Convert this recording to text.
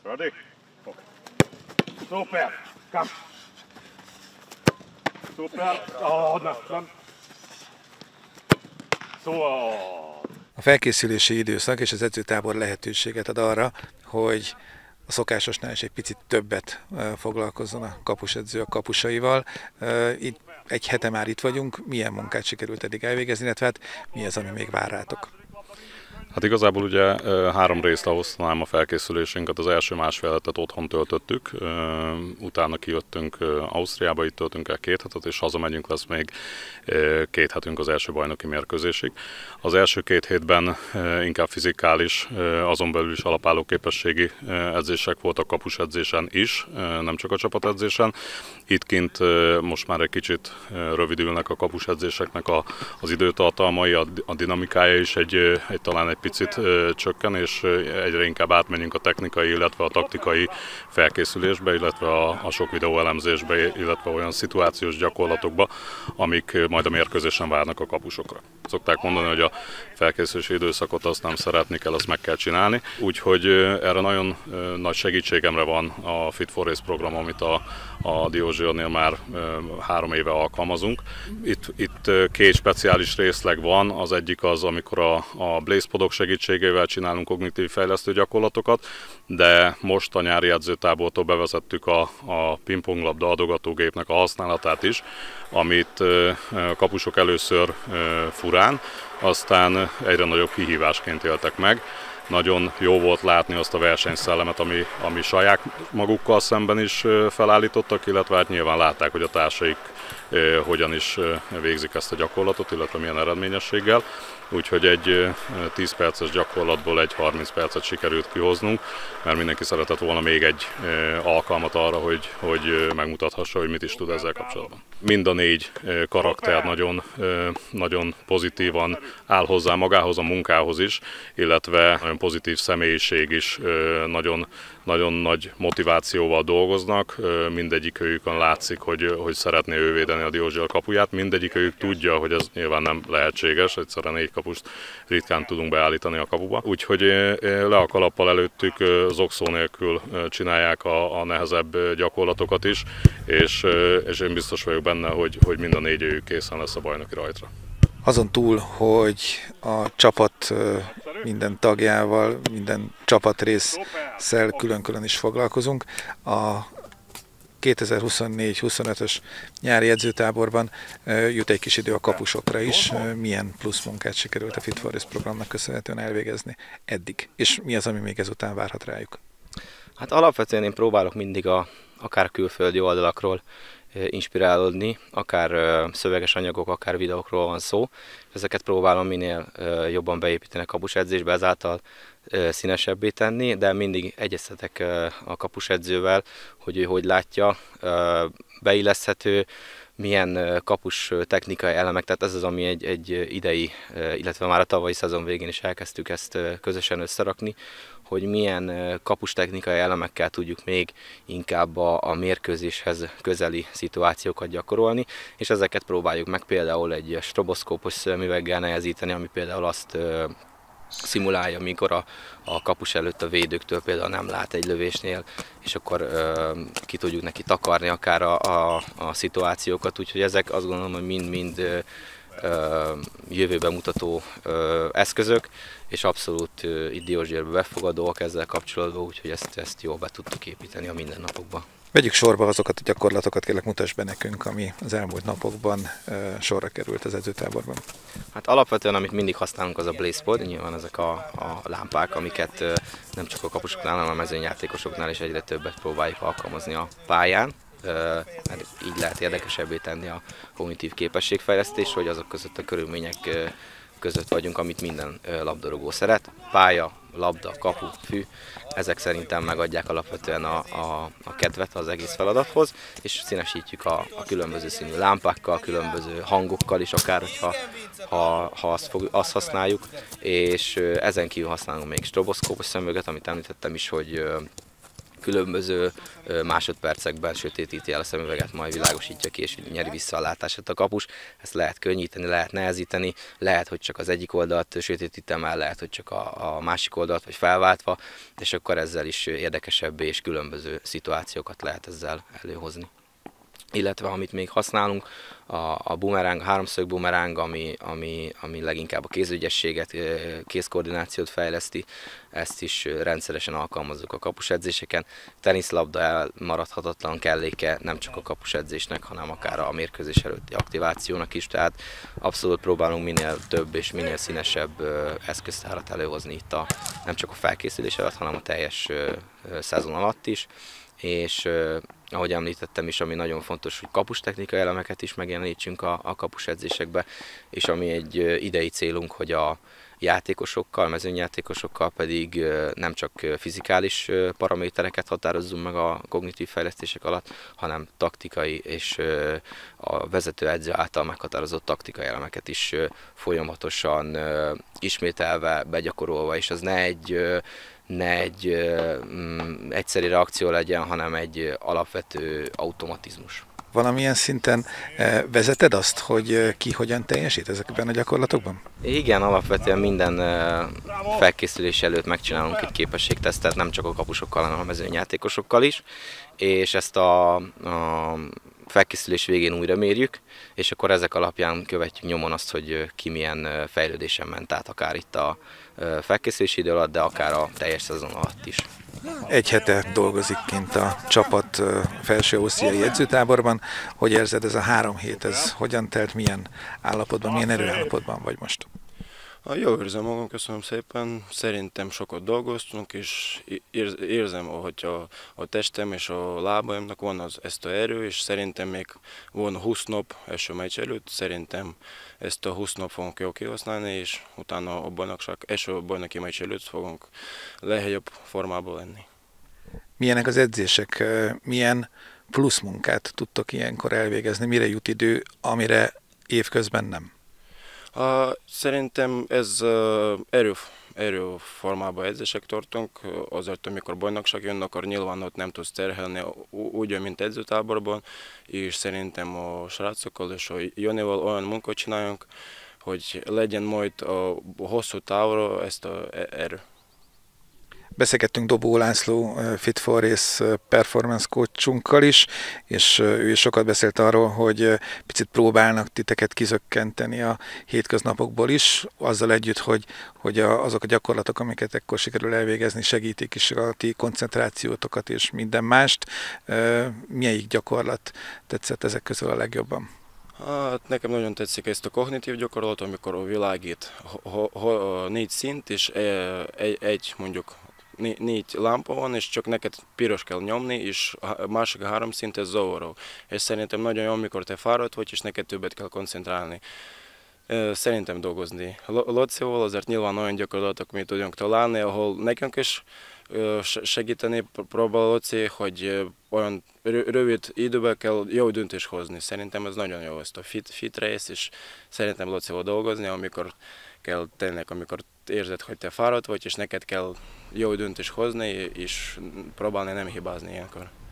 Ready? Szuper! Come! Szuper! Nem! Szóval... A felkészülési időszak és az edzőtábor lehetőséget ad arra, hogy a szokásosnál is egy picit többet foglalkozzon a kapusedző a kapusaival. Itt egy hete már itt vagyunk, milyen munkát sikerült eddig elvégezni, illetve hát mi az, ami még vár rátok? Hát igazából ugye 3 részre osztanám a felkészülésünket. Az első másfél hetet otthon töltöttük, utána kijöttünk Ausztriába, itt töltünk el 2 hetet, és hazamegyünk, lesz még 2 hetünk az első bajnoki mérkőzésig. Az első 2 hétben inkább fizikális, azon belül is alapálló képességi edzések voltak kapus edzésen is, nem csak a csapatedzésen. Itt kint most már egy kicsit rövidülnek a kapus edzéseknek az időtartalmai, a dinamikája is talán egy picit csökken, és egyre inkább átmenjünk a technikai, illetve a taktikai felkészülésbe, illetve a sok videóelemzésbe, illetve olyan szituációs gyakorlatokba, amik majd a mérkőzésen várnak a kapusokra. Szokták mondani, hogy a felkészülési időszakot azt nem szeretni kell, azt meg kell csinálni. Úgyhogy erre nagyon nagy segítségemre van a Fit for Race program, amit a Diózsérnél már 3 éve alkalmazunk. Itt 2 speciális részleg van, az egyik az, amikor a Blaze Podok segítségével csinálunk kognitív fejlesztő gyakorlatokat, de most a nyári edzőtábortól bevezettük a pingponglabda adogatógépnek a használatát is, amit a kapusok először furán, aztán egyre nagyobb kihívásként éltek meg. Nagyon jó volt látni azt a versenyszellemet, ami saját magukkal szemben is felállítottak, illetve hát nyilván látták, hogy a társaik hogyan is végzik ezt a gyakorlatot, illetve milyen eredményességgel. Úgyhogy egy 10 perces gyakorlatból egy 30 percet sikerült kihoznunk, mert mindenki szeretett volna még egy alkalmat arra, hogy megmutathassa, hogy mit is tud ezzel kapcsolatban. Mind a 4 karakter nagyon pozitívan áll hozzá magához, a munkához is, illetve nagyon pozitív személyiség is, nagyon nagy motivációval dolgoznak, mindegyikőjükön látszik, hogy szeretné ő védeni a Diózsér kapuját, mindegyikőjük tudja, hogy ez nyilván nem lehetséges, egyszerűen 4 kapust ritkán tudunk beállítani a kapuba. Úgyhogy le a kalappal előttük, zokszó nélkül csinálják a nehezebb gyakorlatokat is, és én biztos vagyok benne, hogy mind a 4 készen lesz a bajnoki rajtra. Azon túl, hogy a csapat minden tagjával, minden csapatrésszel külön-külön is foglalkozunk, a 2024-25-ös nyári edzőtáborban jut egy kis idő a kapusokra is. Milyen plusz munkát sikerült a Fit for Race programnak köszönhetően elvégezni eddig? És mi az, ami még ezután várhat rájuk? Hát alapvetően én próbálok mindig akár külföldi oldalakról inspirálódni, akár szöveges anyagok, akár videókról van szó. Ezeket próbálom minél jobban beépíteni a kapusedzésbe, ezáltal színesebbé tenni, de mindig egyeztetek a kapusedzővel, hogy ő hogy látja, beilleszthető, milyen kapus technikai elemek, tehát ez az, ami egy idei, illetve már a tavalyi szezon végén is elkezdtük ezt közösen összerakni, hogy milyen kapus technikai elemekkel tudjuk még inkább a mérkőzéshez közeli szituációkat gyakorolni, és ezeket próbáljuk meg például egy stroboszkópos szemüveggel nehezíteni, ami például azt szimulálja, mikor a kapus előtt a védőktől például nem lát egy lövésnél, és akkor ki tudjuk neki takarni akár a szituációkat, úgyhogy ezek azt gondolom, hogy mind-mind jövőbe mutató eszközök, és abszolút itt Diózsérbe befogadóak ezzel kapcsolatban, úgyhogy ezt jól be tudtuk építeni a mindennapokba. Vegyük sorba azokat a gyakorlatokat, kérlek mutasd be nekünk, ami az elmúlt napokban sorra került az edzőtáborban. Hát alapvetően, amit mindig használunk, az a Blaze Pod, nyilván ezek a lámpák, amiket nem csak a kapusoknál, hanem a mezőnyjátékosoknál is egyre többet próbáljuk alkalmazni a pályán. Mert így lehet érdekesebbé tenni a kognitív képességfejlesztés, hogy azok között a körülmények között vagyunk, amit minden labdarúgó szeret. Pálya, labda, kapu, fű, ezek szerintem megadják alapvetően a kedvet az egész feladathoz, és színesítjük a különböző színű lámpákkal, különböző hangokkal is, akár ha azt használjuk, és ezen kívül használunk még stroboszkópos szemüveget, amit említettem is, hogy különböző másodpercekben sötétíti el a szemüveget, majd világosítja ki, és nyeri vissza a látását a kapus. Ezt lehet könnyíteni, lehet nehezíteni, lehet, hogy csak az egyik oldalt sötétítem el, lehet, hogy csak a másik oldalt, vagy felváltva, és akkor ezzel is érdekesebb és különböző szituációkat lehet ezzel előhozni. Illetve amit még használunk, a bumeráng, a háromszög bumeráng, ami leginkább a kézügyességet, kézkoordinációt fejleszti, ezt is rendszeresen alkalmazzuk a kapusedzéseken. Teniszlabda elmaradhatatlan kelléke nem csak a kapusedzésnek, hanem akár a mérkőzés előtti aktivációnak is, tehát abszolút próbálunk minél több és minél színesebb eszköztárat előhozni itt nem csak a felkészülés alatt, hanem a teljes szezon alatt is. És ahogy említettem is, ami nagyon fontos, hogy kapustechnikai elemeket is megjelenítsünk a kapusedzésekbe, és ami egy idei célunk, hogy a játékosokkal, mezőnyjátékosokkal pedig nem csak fizikális paramétereket határozzunk meg a kognitív fejlesztések alatt, hanem taktikai és a vezetőedző által meghatározott taktikai elemeket is folyamatosan ismételve, begyakorolva, és az ne egy egyszeri reakció legyen, hanem egy alapvető automatizmus. Valamilyen szinten vezeted azt, hogy ki hogyan teljesít ezekben a gyakorlatokban? Igen, alapvetően minden felkészülés előtt megcsinálunk egy képességtesztet, nem csak a kapusokkal, hanem a mezőnyjátékosokkal is, és ezt a felkészülés végén újra mérjük, és akkor ezek alapján követjük nyomon azt, hogy ki milyen fejlődésen ment át, akár itt a felkészülési idő alatt, de akár a teljes szezon alatt is. Egy hete dolgozik kint a csapat felső-ausztriai edzőtáborban. Hogy érzed, ez a 3 hét, ez hogyan telt, milyen állapotban, milyen erőállapotban vagy most? Jól érzem magam, köszönöm szépen. Szerintem sokat dolgoztunk, és érzem, hogy a testem és a lábaimnak van ezt a erő, és szerintem még van 20 nap első meccs előtt. Szerintem ezt a 20 nap fogunk jól kihasználni, és utána a bajnokság, első bajnoki meccs előtt fogunk legjobb formában lenni. Milyenek az edzések, milyen plusz munkát tudtok ilyenkor elvégezni, mire jut idő, amire évközben nem? Szerintem ez erőformában edzések tartunk, azért amikor bajnokság jön, akkor nyilván ott nem tudsz terhelni úgy, mint edzőtáborban, és szerintem a srácokkal és a Janival olyan munkát csináljunk, hogy legyen majd a hosszú távra ezt az erő. Beszélgettünk Dobó László Fit for Race performance coachunkkal is, és ő is sokat beszélt arról, hogy picit próbálnak titeket kizökkenteni a hétköznapokból is, azzal együtt, hogy azok a gyakorlatok, amiket ekkor sikerül elvégezni, segítik is a ti koncentrációtokat és minden mást. Melyik gyakorlat tetszett ezek közül a legjobban? Hát nekem nagyon tetszik ezt a kognitív gyakorlat, amikor a világít 4 szint, és mondjuk 4 lámpa van, és csak neked piros kell nyomni, és a másik 3 szint ez zavaró. És szerintem nagyon jó, amikor te fáradt vagy, és neked többet kell koncentrálni. Szerintem dolgozni Locival, azért nyilván olyan gyakorlatok, amit tudjunk találni, ahol nekünk is segíteni próbál Loci, hogy olyan rövid időben kell jó döntést hozni. Szerintem ez nagyon jó, ezt a fit race, és szerintem Locival dolgozni, amikor kell tényleg, amikor érzed, hogy te fáradt vagy, és neked kell jó döntést hozni, és próbálni nem hibázni ilyenkor.